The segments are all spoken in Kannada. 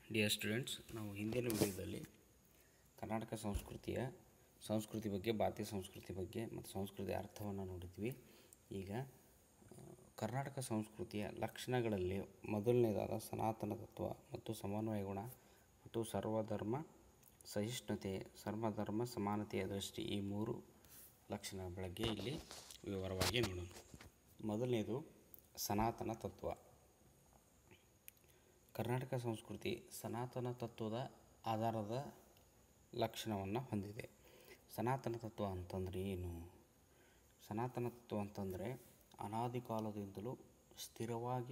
ಡಿಯರ್ ಸ್ಟೂಡೆಂಟ್ಸ್, ನಾವು ಹಿಂದಿನ ವಿಡಿಯೋದಲ್ಲಿ ಕರ್ನಾಟಕ ಸಂಸ್ಕೃತಿ ಬಗ್ಗೆ, ಭಾರತೀಯ ಸಂಸ್ಕೃತಿ ಬಗ್ಗೆ ಮತ್ತು ಸಂಸ್ಕೃತಿಯ ಅರ್ಥವನ್ನು ನೋಡಿದ್ವಿ. ಈಗ ಕರ್ನಾಟಕ ಸಂಸ್ಕೃತಿಯ ಲಕ್ಷಣಗಳಲ್ಲಿ ಮೊದಲನೇದಾದ ಸನಾತನ ತತ್ವ ಮತ್ತು ಸಮನ್ವಯ ಗುಣ ಮತ್ತು ಸರ್ವಧರ್ಮ ಸಹಿಷ್ಣುತೆ, ಸರ್ವಧರ್ಮ ಸಮಾನತೆಯ ದೃಷ್ಟಿ, ಈ ಮೂರು ಲಕ್ಷಣಗಳ ಬಗ್ಗೆ ಇಲ್ಲಿ ವಿವರವಾಗಿ ನೋಡೋಣ. ಮೊದಲನೇದು ಸನಾತನ ತತ್ವ. ಕರ್ನಾಟಕ ಸಂಸ್ಕೃತಿ ಸನಾತನ ತತ್ವದ ಆಧಾರದ ಲಕ್ಷಣವನ್ನು ಹೊಂದಿದೆ. ಸನಾತನ ತತ್ವ ಅಂತಂದರೆ ಏನು? ಸನಾತನ ತತ್ವ ಅಂತಂದರೆ ಅನಾದಿ ಕಾಲದಿಂದಲೂ ಸ್ಥಿರವಾಗಿ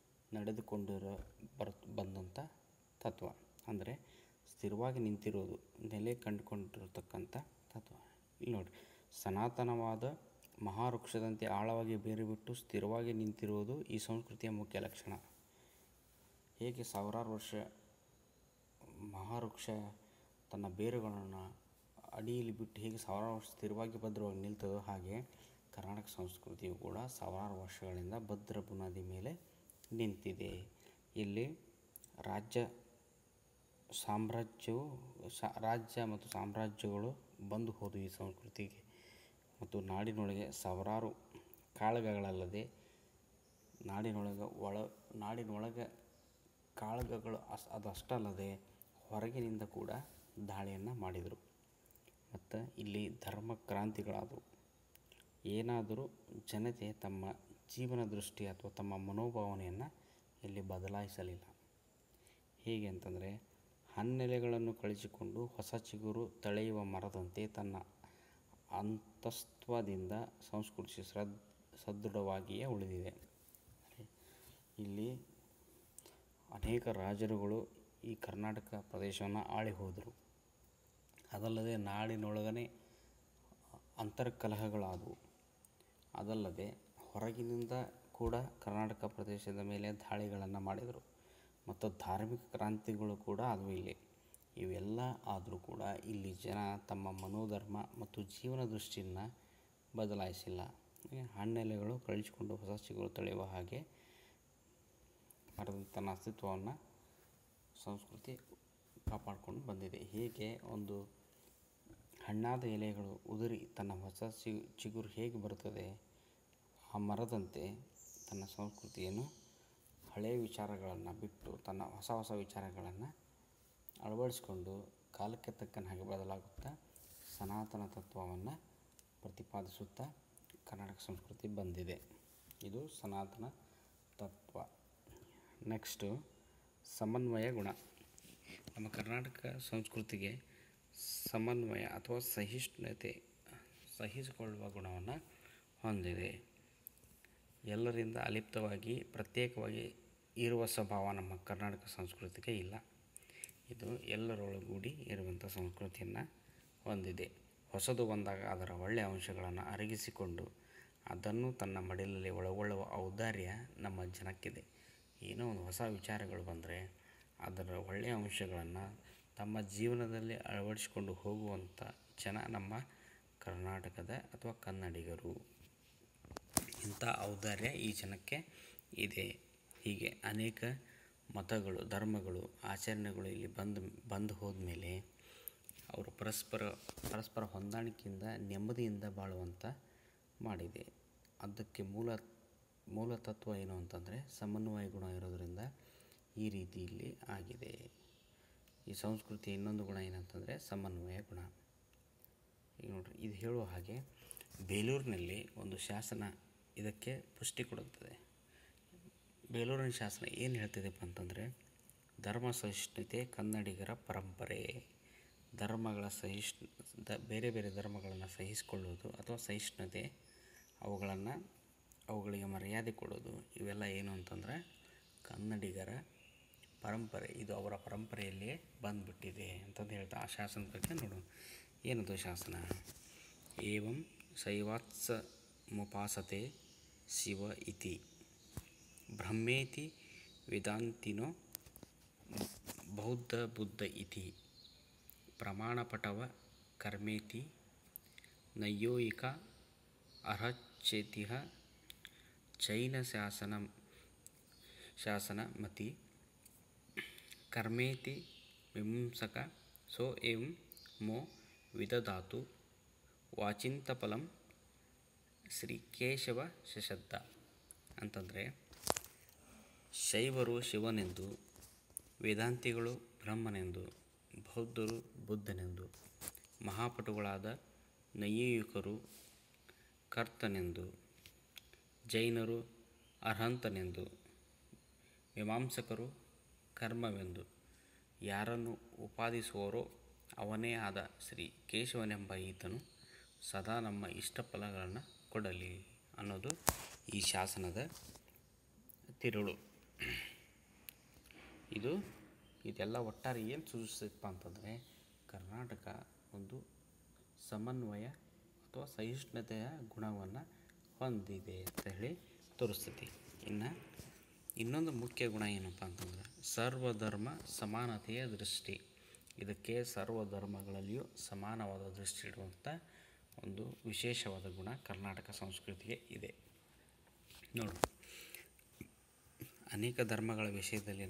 ಬಂದಂಥ ತತ್ವ, ಅಂದರೆ ಸ್ಥಿರವಾಗಿ ನಿಂತಿರೋದು, ನೆಲೆ ಕಂಡುಕೊಂಡಿರತಕ್ಕಂಥ ತತ್ವ. ಇಲ್ಲಿ ನೋಡಿ, ಸನಾತನವಾದ ಮಹಾವೃಕ್ಷದಂತೆ ಆಳವಾಗಿ ಬೇರು ಬಿಟ್ಟು ಸ್ಥಿರವಾಗಿ ನಿಂತಿರುವುದು ಈ ಸಂಸ್ಕೃತಿಯ ಮುಖ್ಯ ಲಕ್ಷಣ. ಹೇಗೆ ಸಾವಿರಾರು ವರ್ಷ ಮಹಾವೃಕ್ಷ ತನ್ನ ಬೇರುಗಳನ್ನು ಅಡಿಯಲ್ಲಿ ಬಿಟ್ಟು ಹೇಗೆ ಸಾವಿರಾರು ವರ್ಷ ಸ್ಥಿರವಾಗಿ ಭದ್ರವಾಗಿ ನಿಲ್ತದೋ, ಹಾಗೆ ಕರ್ನಾಟಕ ಸಂಸ್ಕೃತಿಯು ಕೂಡ ಸಾವಿರಾರು ವರ್ಷಗಳಿಂದ ಭದ್ರ ಬುನಾದಿ ಮೇಲೆ ನಿಂತಿದೆ. ಇಲ್ಲಿ ರಾಜ್ಯ ಮತ್ತು ಸಾಮ್ರಾಜ್ಯಗಳು ಬಂದು ಹೋದವು ಈ ಸಂಸ್ಕೃತಿಗೆ, ಮತ್ತು ನಾಡಿನೊಳಗೆ ಸಾವಿರಾರು ಕಾಳಗಗಳಲ್ಲದೆ ನಾಡಿನೊಳಗೆ ಕಾಳಗಗಳು ಅದಷ್ಟಲ್ಲದೆ ಹೊರಗಿನಿಂದ ಕೂಡ ದಾಳಿಯನ್ನು ಮಾಡಿದರು. ಮತ್ತು ಇಲ್ಲಿ ಧರ್ಮ ಕ್ರಾಂತಿಗಳಾದವು. ಏನಾದರೂ ಜನತೆ ತಮ್ಮ ಜೀವನ ದೃಷ್ಟಿ ಅಥವಾ ತಮ್ಮ ಮನೋಭಾವನೆಯನ್ನು ಇಲ್ಲಿ ಬದಲಾಯಿಸಲಿಲ್ಲ. ಹೇಗೆ ಅಂತಂದರೆ, ಹನ್ನೆಲೆಗಳನ್ನು ಕಳಿಸಿಕೊಂಡು ಹೊಸ ಚಿಗುರು ತಳೆಯುವ ಮರದಂತೆ ತನ್ನ ಅಂತಸ್ತ್ವದಿಂದ ಸಂಸ್ಕೃತಿ ಸದೃಢವಾಗಿಯೇ ಉಳಿದಿದೆ. ಇಲ್ಲಿ ಅನೇಕ ರಾಜರುಗಳು ಈ ಕರ್ನಾಟಕ ಪ್ರದೇಶವನ್ನು ಆಳಿ ಹೋದರು. ಅದಲ್ಲದೆ ನಾಡಿನೊಳಗನೆ ಅಂತರ್ಕಲಹಗಳಾದವು. ಅದಲ್ಲದೆ ಹೊರಗಿನಿಂದ ಕೂಡ ಕರ್ನಾಟಕ ಪ್ರದೇಶದ ಮೇಲೆ ದಾಳಿಗಳನ್ನು ಮಾಡಿದರು. ಮತ್ತು ಧಾರ್ಮಿಕ ಕ್ರಾಂತಿಗಳು ಕೂಡ ಆದವು ಇಲ್ಲಿ. ಇವೆಲ್ಲ ಆದರೂ ಕೂಡ ಇಲ್ಲಿ ಜನ ತಮ್ಮ ಮನೋಧರ್ಮ ಮತ್ತು ಜೀವನ ದೃಷ್ಟಿಯನ್ನು ಬದಲಾಯಿಸಿಲ್ಲ. ಹಣ್ಣೆಲೆಗಳು ಕಳಿಸಿಕೊಂಡು ಹೊಸ ಚಿಗುರು ತಳೆಯುವ ಹಾಗೆ ತನ್ನ ಅಸ್ತಿತ್ವವನ್ನು ಸಂಸ್ಕೃತಿ ಕಾಪಾಡಿಕೊಂಡು ಬಂದಿದೆ. ಹೇಗೆ ಒಂದು ಹಣ್ಣಾದ ಎಲೆಗಳು ಉದುರಿ ತನ್ನ ಹೊಸ ಚಿಗುರು ಹೇಗೆ ಬರುತ್ತದೆ, ಆ ಮರದಂತೆ ತನ್ನ ಸಂಸ್ಕೃತಿಯನ್ನು ಹಳೆಯ ವಿಚಾರಗಳನ್ನು ಬಿಟ್ಟು ತನ್ನ ಹೊಸ ವಿಚಾರಗಳನ್ನು ಅಳವಡಿಸಿಕೊಂಡು ಕಾಲಕ್ಕೆ ತಕ್ಕನ ಹಾಗೆ ಬದಲಾಗುತ್ತಾ ಸನಾತನ ತತ್ವವನ್ನು ಪ್ರತಿಪಾದಿಸುತ್ತಾ ಕರ್ನಾಟಕ ಸಂಸ್ಕೃತಿ ಬಂದಿದೆ. ಇದು ಸನಾತನ ತತ್ವ. ನೆಕ್ಸ್ಟು ಸಮನ್ವಯ ಗುಣ. ನಮ್ಮ ಕರ್ನಾಟಕ ಸಂಸ್ಕೃತಿಗೆ ಸಮನ್ವಯ ಅಥವಾ ಸಹಿಸಿಕೊಳ್ಳುವ ಗುಣವನ್ನು ಹೊಂದಿದೆ. ಎಲ್ಲರಿಂದ ಅಲಿಪ್ತವಾಗಿ ಪ್ರತ್ಯೇಕವಾಗಿ ಇರುವ ಸ್ವಭಾವ ನಮ್ಮ ಕರ್ನಾಟಕ ಸಂಸ್ಕೃತಿಗೆ ಇಲ್ಲ. ಇದು ಎಲ್ಲರೊಳಗೂಡಿ ಇರುವಂಥ ಸಂಸ್ಕೃತಿಯನ್ನು ಹೊಂದಿದೆ. ಹೊಸದು ಬಂದಾಗ ಅದರ ಒಳ್ಳೆಯ ಅಂಶಗಳನ್ನು ಅರಗಿಸಿಕೊಂಡು ಅದನ್ನು ತನ್ನ ಮಡಿಲಲ್ಲಿ ಒಳಗೊಳ್ಳುವ ಔದಾರ್ಯ ನಮ್ಮ ಜನಕ್ಕಿದೆ. ಏನೋ ಒಂದು ಹೊಸ ವಿಚಾರಗಳು ಬಂದರೆ ಅದರ ಒಳ್ಳೆಯ ಅಂಶಗಳನ್ನು ತಮ್ಮ ಜೀವನದಲ್ಲಿ ಅಳವಡಿಸಿಕೊಂಡು ಹೋಗುವಂಥ ಜನ ನಮ್ಮ ಕರ್ನಾಟಕದ ಅಥವಾ ಕನ್ನಡಿಗರು. ಇಂಥ ಔದಾರ್ಯ ಈ ಜನಕ್ಕೆ ಇದೆ. ಹೀಗೆ ಅನೇಕ ಮತಗಳು, ಧರ್ಮಗಳು, ಆಚರಣೆಗಳು ಇಲ್ಲಿ ಬಂದು ಹೋದ್ಮೇಲೆ ಅವರು ಪರಸ್ಪರ ಹೊಂದಾಣಿಕೆಯಿಂದ ನೆಮ್ಮದಿಯಿಂದ ಬಾಳುವಂಥ ಮಾಡಿದೆ. ಅದಕ್ಕೆ ಮೂಲ ತತ್ವ ಏನು ಅಂತಂದರೆ ಸಮನ್ವಯ ಗುಣ ಇರೋದರಿಂದ ಈ ರೀತಿ ಇಲ್ಲಿ ಆಗಿದೆ. ಈ ಸಂಸ್ಕೃತಿ ಇನ್ನೊಂದು ಗುಣ ಏನಂತಂದರೆ ಸಮನ್ವಯ ಗುಣ. ಈಗ ನೋಡ್ರಿ, ಇದು ಹೇಳುವ ಹಾಗೆ ಬೇಲೂರಿನಲ್ಲಿ ಒಂದು ಶಾಸನ ಇದಕ್ಕೆ ಪುಷ್ಟಿ ಕೊಡುತ್ತದೆ. ಬೇಲೂರಿನ ಶಾಸನ ಏನು ಹೇಳ್ತಿದೆಪ್ಪ ಅಂತಂದರೆ, ಧರ್ಮ ಸಹಿಷ್ಣುತೆ ಕನ್ನಡಿಗರ ಪರಂಪರೆ. ಬೇರೆ ಬೇರೆ ಧರ್ಮಗಳನ್ನು ಸಹಿಸಿಕೊಳ್ಳುವುದು ಅಥವಾ ಸಹಿಷ್ಣುತೆ, ಅವುಗಳಿಗೆ ಮರ್ಯಾದೆ ಕೊಡೋದು, ಇವೆಲ್ಲ ಏನು ಅಂತಂದರೆ ಕನ್ನಡಿಗರ ಪರಂಪರೆ. ಇದು ಅವರ ಪರಂಪರೆಯಲ್ಲಿಯೇ ಬಂದುಬಿಟ್ಟಿದೆ ಅಂತಂದು ಹೇಳ್ತಾ ಆ ಶಾಸನದ ಬಗ್ಗೆ ನೋಡೋಣ. ಏನದು ಶಾಸನ? ಏವಂ ಶೈವಾತ್ಸಮುಪಾಸತೆ ಶಿವ ಇತಿ ಬ್ರಹ್ಮೇತಿ ವೇದಾಂತಿನೋ ಬೌದ್ಧ ಬುದ್ಧ ಇತಿ ಪ್ರಮಾಣಪಟವ ಕರ್ಮೇತಿ ನೈಯೋಯಿಕ ಅರ್ಹಚೇತಿಹ ಜೈನ ಶಾಸನ ಮತಿ ಕರ್ಮೇತಿ ವಿಮಂಸಕ ಸೋ ಎಂ ಮೋ ವಿದಧಾತು ವಾಚಿಂತಫಲಂ ಶ್ರೀಕೇಶವ ಶಶದ್ದ ಅಂತಂದರೆ ಶೈವರು ಶಿವನೆಂದು, ವೇದಾಂತಿಗಳು ಬ್ರಹ್ಮನೆಂದು, ಬೌದ್ಧರು ಬುದ್ಧನೆಂದು, ಮಹಾಪಟುಗಳಾದ ನೈಯಾಯಿಕರು ಕರ್ತನೆಂದು, ಜೈನರು ಅರ್ಹಂತನೆಂದು, ಮೀಮಾಂಸಕರು ಕರ್ಮವೆಂದು ಯಾರನ್ನು ಉಪಾದಿಸುವರೋ ಅವನೇ ಆದ ಶ್ರೀ ಕೇಶವನೆಂಬ ಈತನು ಸದಾ ನಮ್ಮ ಇಷ್ಟಫಲಗಳನ್ನು ಕೊಡಲಿ ಅನ್ನೋದು ಈ ಶಾಸನದ ತಿರುಳು. ಇದೆಲ್ಲ ಒಟ್ಟಾರೆ ಏನು ಸೂಚಿಸುತ್ತಪ್ಪ ಅಂತಂದರೆ ಕರ್ನಾಟಕ ಒಂದು ಸಮನ್ವಯ ಅಥವಾ ಸಹಿಷ್ಣುತೆಯ ಗುಣವನ್ನು ಹೊಂದಿದೆ ಅಂತ ಹೇಳಿ ತೋರಿಸ್ತೈತಿ. ಇನ್ನೊಂದು ಮುಖ್ಯ ಗುಣ ಏನಪ್ಪ ಅಂತಂದ್ರೆ ಸರ್ವಧರ್ಮ ಸಮಾನತೆಯ ದೃಷ್ಟಿ. ಇದಕ್ಕೆ ಸರ್ವಧರ್ಮಗಳಲ್ಲಿಯೂ ಸಮಾನವಾದ ದೃಷ್ಟಿ ಇಡುವಂಥ ಒಂದು ವಿಶೇಷವಾದ ಗುಣ ಕರ್ನಾಟಕ ಸಂಸ್ಕೃತಿಗೆ ಇದೆ. ನೋಡಿ, ಅನೇಕ ಧರ್ಮಗಳ ವಿಷಯದಲ್ಲಿ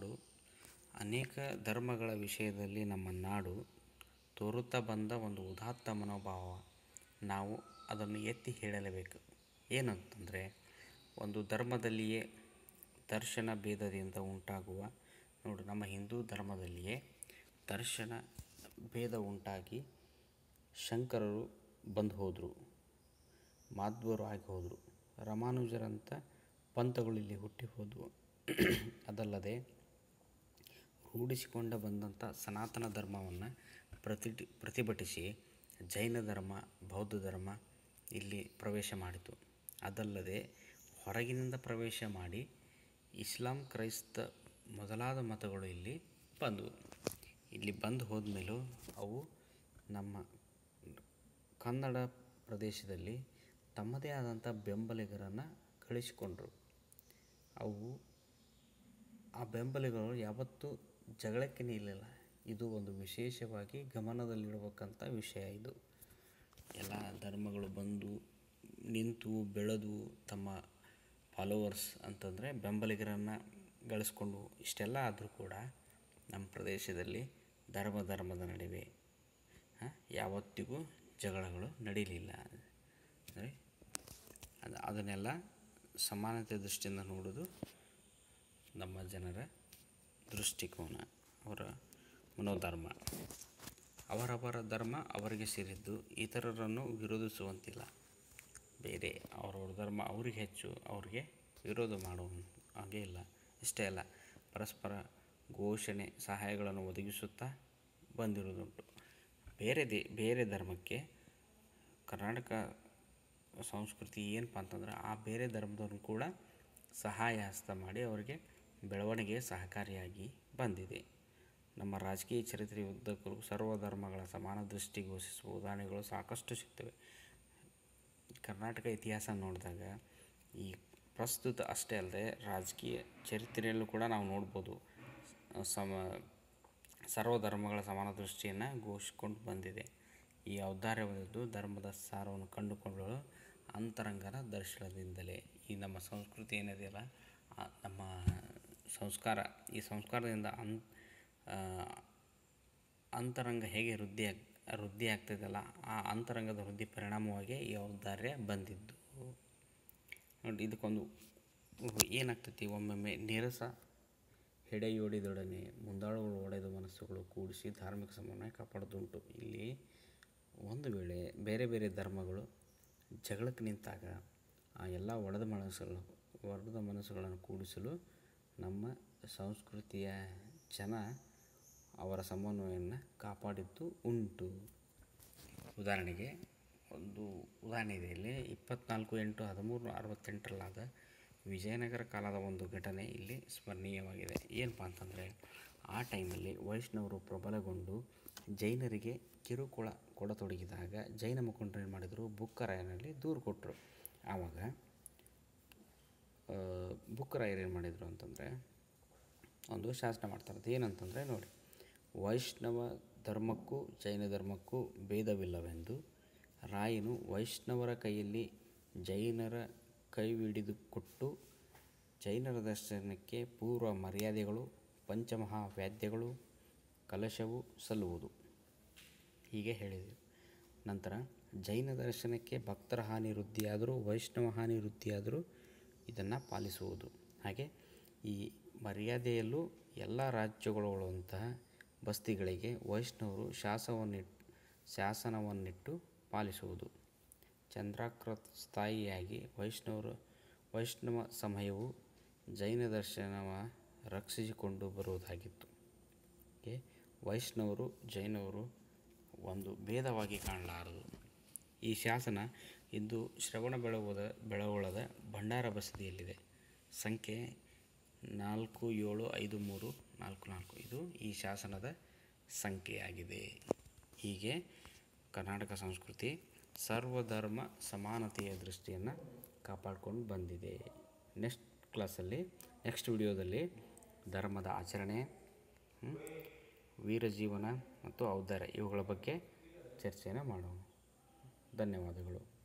ನಮ್ಮ ನಾಡು ತೋರುತ್ತಾ ಬಂದ ಒಂದು ಉದಾತ್ತ ಮನೋಭಾವ. ನಾವು ಅದನ್ನು ಎತ್ತಿ ಹೇಳಲೇಬೇಕು. ಏನಂತಂದರೆ, ಒಂದು ಧರ್ಮದಲ್ಲಿಯೇ ದರ್ಶನ ಭೇದದಿಂದ ಉಂಟಾಗುವ ನಮ್ಮ ಹಿಂದೂ ಧರ್ಮದಲ್ಲಿಯೇ ದರ್ಶನ ಭೇದ ಉಂಟಾಗಿ ಶಂಕರರು ಬಂದು ಹೋದರು, ಮಾಧ್ವರು ಆಗಿ ಹೋದರು, ರಾಮಾನುಜರಂಥ ಪಂಥಗಳು ಇಲ್ಲಿ ಹುಟ್ಟಿ ಹೋದವು. ಅದಲ್ಲದೆ ರೂಢಿಸಿಕೊಂಡು ಬಂದಂಥ ಸನಾತನ ಧರ್ಮವನ್ನು ಪ್ರತಿಭಟಿಸಿ ಜೈನ ಧರ್ಮ, ಬೌದ್ಧ ಧರ್ಮ ಇಲ್ಲಿ ಪ್ರವೇಶ ಮಾಡಿತು. ಅದಲ್ಲದೆ ಹೊರಗಿನಿಂದ ಪ್ರವೇಶ ಮಾಡಿ ಇಸ್ಲಾಂ, ಕ್ರೈಸ್ತ ಮೊದಲಾದ ಮತಗಳು ಇಲ್ಲಿ ಬಂದವು. ಇಲ್ಲಿ ಬಂದು ಹೋದ್ಮೇಲೂ ಅವು ನಮ್ಮ ಕನ್ನಡ ಪ್ರದೇಶದಲ್ಲಿ ತಮ್ಮದೇ ಆದಂಥ ಬೆಂಬಲಿಗರನ್ನು ಗಳಿಸಿಕೊಂಡ್ರು. ಆ ಬೆಂಬಲಿಗರು ಯಾವತ್ತೂ ಜಗಳಕ್ಕೆ ನಿಲ್ಲಿಲ್ಲ. ಇದು ಒಂದು ವಿಶೇಷವಾಗಿ ಗಮನದಲ್ಲಿಡಬೇಕಂತ ವಿಷಯ. ಇದು ಎಲ್ಲ ಧರ್ಮಗಳು ಬಂದು ನಿಂತು ಬೆಳೆದು ತಮ್ಮ ಫಾಲೋವರ್ಸ್ ಅಂತಂದರೆ ಬೆಂಬಲಿಗರನ್ನು ಗಳಿಸ್ಕೊಂಡು ಇಷ್ಟೆಲ್ಲ ಆದರೂ ಕೂಡ ನಮ್ಮ ಪ್ರದೇಶದಲ್ಲಿ ಧರ್ಮದ ನಡುವೆ ಯಾವತ್ತಿಗೂ ಜಗಳಗಳು ನಡೀಲಿಲ್ಲ. ಅಂದರೆ ಅದನ್ನೆಲ್ಲ ಸಮಾನತೆ ದೃಷ್ಟಿಯಿಂದ ನೋಡೋದು ನಮ್ಮ ಜನರ ದೃಷ್ಟಿಕೋನ, ಅವರ ಮನೋಧರ್ಮ. ಅವರವರ ಧರ್ಮ ಅವರಿಗೆ ಸೇರಿದ್ದು, ಇತರರನ್ನು ವಿರೋಧಿಸುವಂತಿಲ್ಲ. ಬೇರೆ ಅವರವ್ರ ಧರ್ಮ ಅವ್ರಿಗೆ ಹೆಚ್ಚು, ಅವ್ರಿಗೆ ವಿರೋಧ ಮಾಡುವ ಹಾಗೆ ಇಲ್ಲ. ಇಷ್ಟೇ ಅಲ್ಲ, ಪರಸ್ಪರ ಘೋಷಣೆ ಸಹಾಯಗಳನ್ನು ಒದಗಿಸುತ್ತಾ ಬಂದಿರುವುದುಂಟು. ಬೇರೆ ಧರ್ಮಕ್ಕೆ ಕರ್ನಾಟಕ ಸಂಸ್ಕೃತಿ ಏನಪ್ಪ ಅಂತಂದ್ರೆ ಆ ಬೇರೆ ಧರ್ಮದವ್ರನ್ನು ಕೂಡ ಸಹಾಯ ಹಸ್ತ ಮಾಡಿ ಅವರಿಗೆ ಬೆಳವಣಿಗೆ ಸಹಕಾರಿಯಾಗಿ ಬಂದಿದೆ. ನಮ್ಮ ರಾಜಕೀಯ ಚರಿತ್ರೆ ಉದ್ದಕ್ಕೂ ಸರ್ವಧರ್ಮಗಳ ಸಮಾನ ದೃಷ್ಟಿ ಘೋಷಿಸುವ ಉದಾಹರಣೆಗಳು ಸಾಕಷ್ಟು ಸಿಗ್ತವೆ. ಕರ್ನಾಟಕ ಇತಿಹಾಸ ನೋಡಿದಾಗ ಈ ಪ್ರಸ್ತುತ ಅಷ್ಟೇ ಅಲ್ಲದೆ ರಾಜಕೀಯ ಚರಿತ್ರೆಯಲ್ಲೂ ಕೂಡ ನಾವು ನೋಡ್ಬೋದು ಸರ್ವಧರ್ಮಗಳ ಸಮಾನ ದೃಷ್ಟಿಯನ್ನು ಘೋಷಿಸಿಕೊಂಡು ಬಂದಿದೆ. ಈ ಔದಾರ್ಯವಾದದ್ದು ಧರ್ಮದ ಸಾರವನ್ನು ಕಂಡುಕೊಳ್ಳಲು ಅಂತರಂಗನ ದರ್ಶನದಿಂದಲೇ. ಈ ನಮ್ಮ ಸಂಸ್ಕೃತಿ ಏನಿದೆಯಲ್ಲ, ನಮ್ಮ ಸಂಸ್ಕಾರ, ಈ ಸಂಸ್ಕಾರದಿಂದ ಅಂತರಂಗ ಹೇಗೆ ವೃದ್ಧಿ ಆಗ್ತದಲ್ಲ, ಆ ಅಂತರಂಗದ ವೃದ್ಧಿ ಪರಿಣಾಮವಾಗಿ ಈ ಔದಾರ್ಯ ಬಂದಿದ್ದು. ನೋಡಿ, ಇದಕ್ಕೊಂದು ಏನಾಗ್ತೈತಿ, ಒಮ್ಮೊಮ್ಮೆ ನೀರಸ ಹೆಡೆಯೊಡೆದೊಡನೆ ಮುಂದಾಳುಗಳು ಒಡೆದ ಮನಸ್ಸುಗಳು ಕೂಡಿಸಿ ಧಾರ್ಮಿಕ ಸಮನ್ವಯ ಕಾಪಾಡೋದುಂಟು. ಇಲ್ಲಿ ಒಂದು ವೇಳೆ ಬೇರೆ ಬೇರೆ ಧರ್ಮಗಳು ಜಗಳಕ್ಕೆ ನಿಂತಾಗ ಆ ಎಲ್ಲ ಒಡೆದ ಮನಸ್ಸುಗಳನ್ನು ಕೂಡಿಸಲು ನಮ್ಮ ಸಂಸ್ಕೃತಿಯ ಜನ ಅವರ ಸಮನ್ವಯವನ್ನು ಕಾಪಾಡಿದ್ದು ಉಂಟು. ಉದಾಹರಣೆಗೆ ಒಂದು ಉದಾಹರಣೆ ಇದೆ ಇಲ್ಲಿ. 24/8/1368 ವಿಜಯನಗರ ಕಾಲದ ಒಂದು ಘಟನೆ ಇಲ್ಲಿ ಸ್ಮರಣೀಯವಾಗಿದೆ. ಏನಪ್ಪ ಅಂತಂದರೆ, ಆ ಟೈಮಲ್ಲಿ ವೈಷ್ಣವರು ಪ್ರಬಲಗೊಂಡು ಜೈನರಿಗೆ ಕಿರುಕುಳ ಕೊಡತೊಡಗಿದಾಗ ಜೈನ ಮುಖಂಡರು ಏನು ಮಾಡಿದರು, ಬುಕ್ಕರಾಯನಲ್ಲಿ ದೂರು ಕೊಟ್ಟರು. ಆವಾಗ ಬುಕ್ಕರಾಯರು ಏನು ಮಾಡಿದರು ಅಂತಂದರೆ ಒಂದು ಶಾಸನ ಮಾಡ್ತಾರೆ. ಅದು ಏನಂತಂದರೆ ನೋಡಿ, ವೈಷ್ಣವ ಧರ್ಮಕ್ಕೂ ಜೈನ ಧರ್ಮಕ್ಕೂ ಭೇದವಿಲ್ಲವೆಂದು ರಾಯನು ವೈಷ್ಣವರ ಕೈಯಲ್ಲಿ ಜೈನರ ಕೈವಿಡಿದುಕೊಟ್ಟು ಜೈನರ ದರ್ಶನಕ್ಕೆ ಪೂರ್ವ ಮರ್ಯಾದೆಗಳು ಪಂಚಮಹಾವಾದ್ಯಗಳು, ಕಲಶವು ಸಲ್ಲುವುದು ಹೀಗೆ ಹೇಳಿದರು. ನಂತರ ಜೈನ ದರ್ಶನಕ್ಕೆ ಭಕ್ತರ ಹಾನಿ ವೃದ್ಧಿಯಾದರೂ ವೈಷ್ಣವ ಹಾನಿ ವೃದ್ಧಿಯಾದರೂ ಇದನ್ನು ಪಾಲಿಸುವುದು. ಹಾಗೆ ಈ ಮರ್ಯಾದೆಯಲ್ಲೂ ಎಲ್ಲ ರಾಜ್ಯಗಳುಳ್ಳಂತಹ ಬಸ್ತಿಗಳಿಗೆ ವೈಷ್ಣವರು ಶಾಸನವನ್ನಿಟ್ಟು ಪಾಲಿಸುವುದು. ಚಂದ್ರಾಕೃತ ಸ್ಥಾಯಿಯಾಗಿ ವೈಷ್ಣವ ಸಮಯವು ಜೈನ ದರ್ಶನವ ರಕ್ಷಿಸಿಕೊಂಡು ಬರುವುದಾಗಿತ್ತು. ವೈಷ್ಣವರು ಜೈನವರು ಒಂದು ಭೇದವಾಗಿ ಕಾಣಲಾರದು. ಈ ಶಾಸನ ಇಂದು ಶ್ರವಣಬೆಳಗೊಳದ ಭಂಡಾರ ಬಸದಿಯಲ್ಲಿದೆ. ಸಂಖ್ಯೆ 475344 ಇದು ಈ ಶಾಸನದ ಸಂಖ್ಯೆಯಾಗಿದೆ. ಹೀಗೆ ಕರ್ನಾಟಕ ಸಂಸ್ಕೃತಿ ಸರ್ವಧರ್ಮ ಸಮಾನತೆಯ ದೃಷ್ಟಿಯನ್ನು ಕಾಪಾಡಿಕೊಂಡು ಬಂದಿದೆ. ನೆಕ್ಸ್ಟ್ ವಿಡಿಯೋದಲ್ಲಿ ಧರ್ಮದ ಆಚರಣೆ, ವೀರಜೀವನ ಮತ್ತು ಔದಾರ್ಯ ಇವುಗಳ ಬಗ್ಗೆ ಚರ್ಚೆಯನ್ನು ಮಾಡೋಣ. ಧನ್ಯವಾದಗಳು.